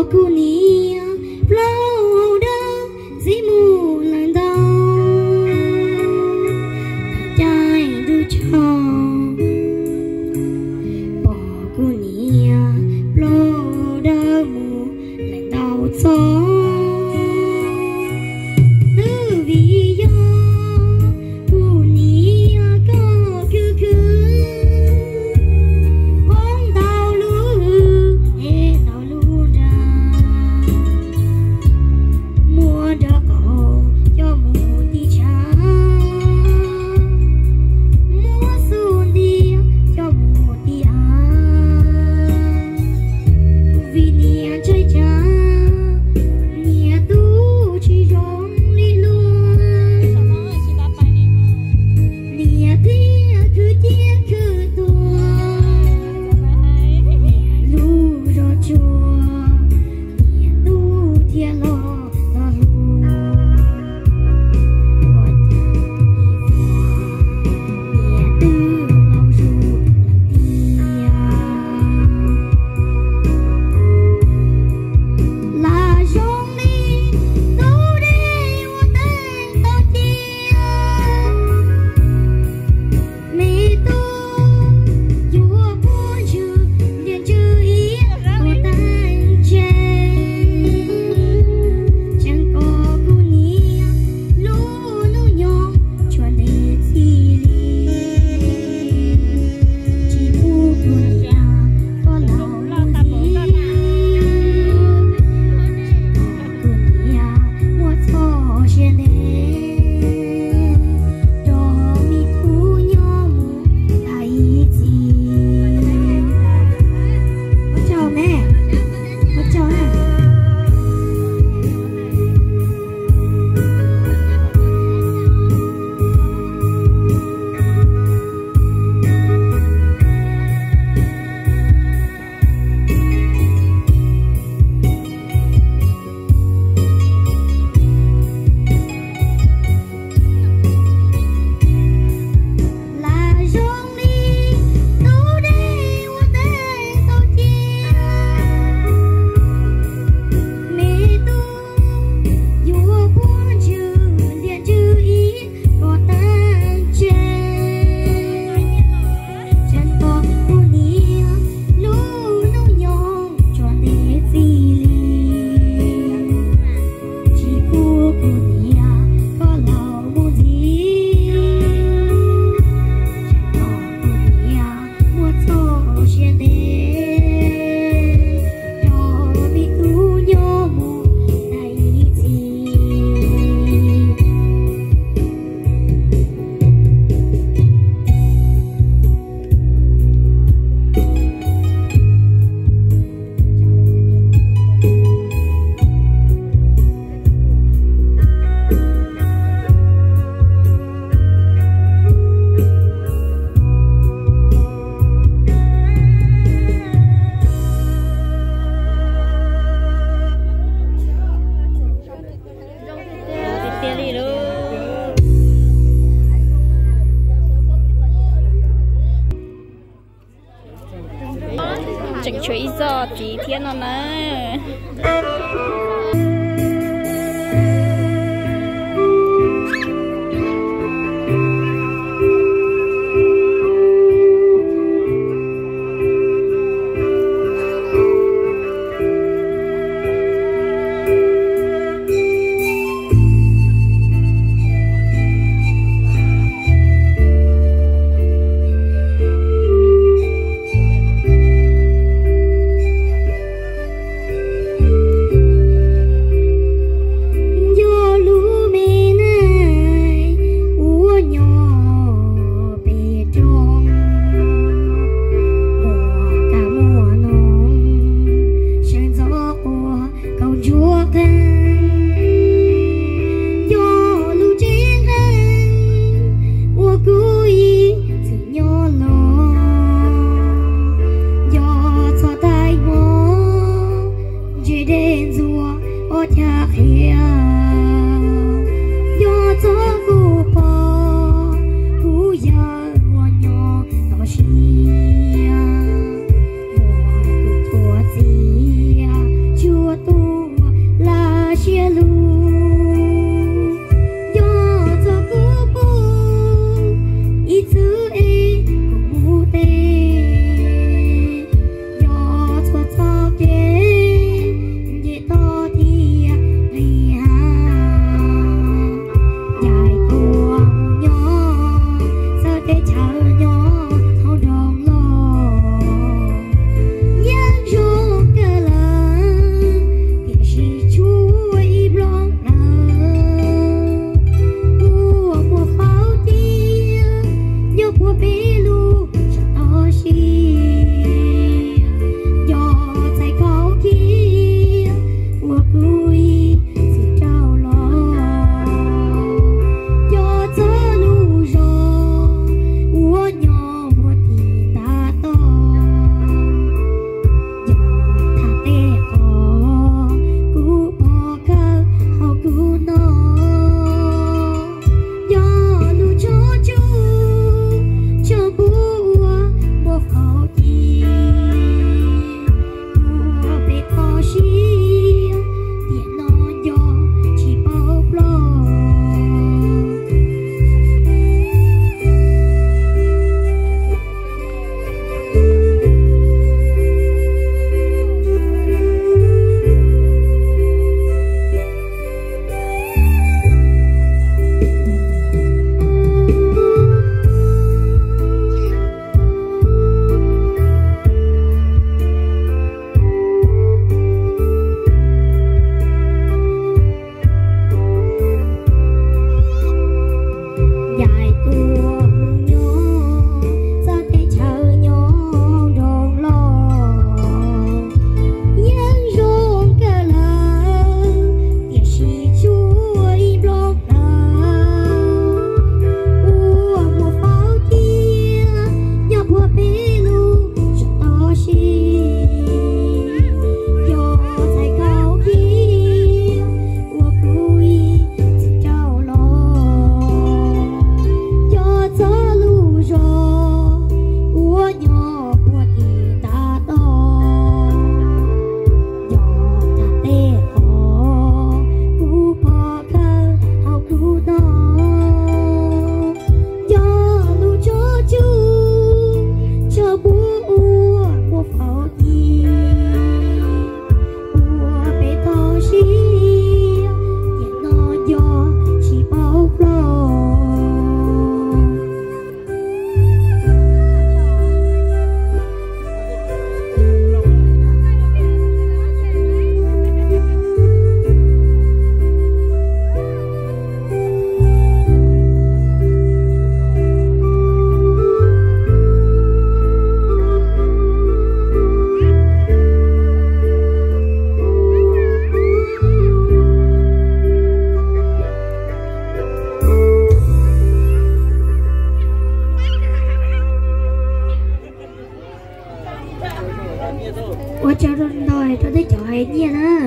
cô nia lâu đâu dĩ mù lần đầu trai du cho bỏ cô nia lâu đâu mù lần đầu gió từ vì do cô nia có cứ bóng đau lũ e đau lũ ra mua đỡ cậu cho mù đi cha mua xuân đi cho mù đi vì nia chơi cha nia tu chỉ rong đi luôn nia kia cứ chia cứ tua nia lu rồi chua nia tu thiên lo lo lu nia tư lo ru là rong đi đâu đi qua tên tao chia mẹ tu chúa buồn chữ liền chữ ý của tan trên chẳng có cô nia lũ lũ nhom chuẩn để gì chỉ cô nia có lòng gì cô nia mua cho trên đêm đó mi khu nhom thấy gì có chào mẹ có chào em là rong đi đâu đi qua tên tao chia mẹ tu chúa buồn chữ liền chữ ý có tan trên chẳng có cô nia lũ lũ nhom chuẩn để gì chỉ cô nia có lòng muốn gì chẳng có cô nia muốn cho trên đêm đó bị thu nhom thấy gì chỉnh chuối giờ tí thiên rồi nè do lũ mẹ này úa nhỏ bề trong mùa cả mùa nóng sương gió của câu chúa canh do lũ chiến anh úa cú ý sự nhỏ lo do cho tay mò chỉ đến rùa ô cha khía do cho cô bò cú giờ hoa nhỏ tao xia mùa của gì chúa Ủa cho rồi cho thấy chỗ hết nhiên á.